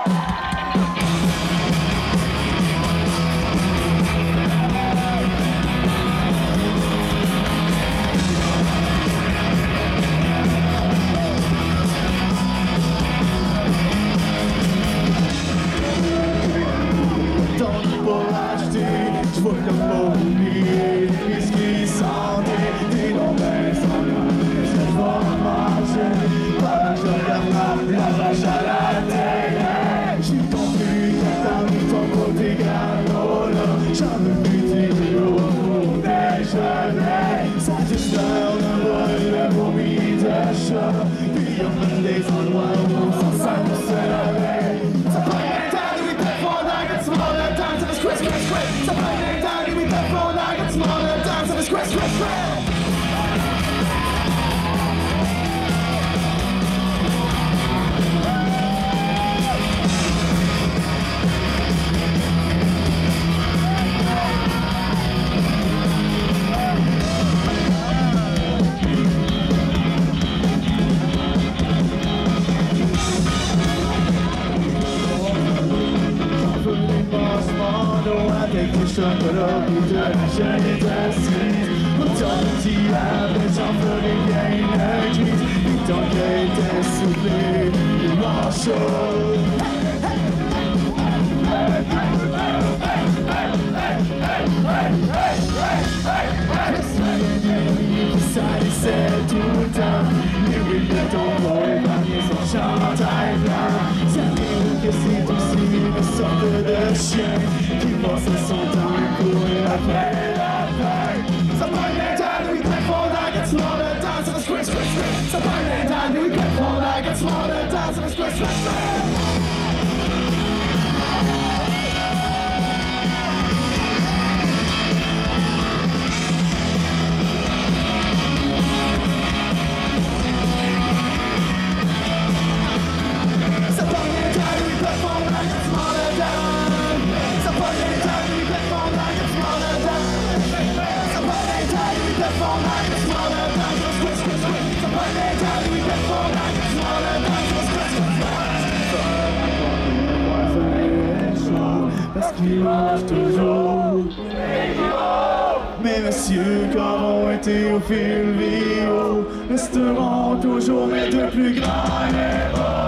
Je vois le mot oublié, les skis santé, des nouvelles sonores. Je vois marcher, pendant que je regarde la vache à la télé. J'ai compris que t'as mis ton côté granola. J'en veux plus des vidéos pour déjeuner. Ça juste l'heure de vol, le vomi de chat. Puis y'a même des endroits où on s'en sent pour se laver. Ça prend un temps de lui répondre à que tu m'en le temps, ça va squish, squish, squish. Ça prend un temps de lui répondre à que tu m'en le temps, ça va squish, squish, squish. Avec des chocolats ou de la chaîne et de la cerise. Autant de diable, j'en ferai bien une crise. Et tant qu'elle était soufflée, il marche. Ça laissait tout le temps. Les whips de ton boy, parmi son chantail blanc. Ça dit que c'est aussi une sorte de chien qui passe son temps à courir après la paix. Ça prend un temps de lui répondre à que tu m'en le temps, ça va squish, squish, squish. Ça prend un temps de lui répondre à que tu m'en le temps, ça va squish, squish, squish. Parce qu'il mange toujours. Mais messieurs, comme ont été au fil vidéo, resteront toujours mes deux plus grands héros.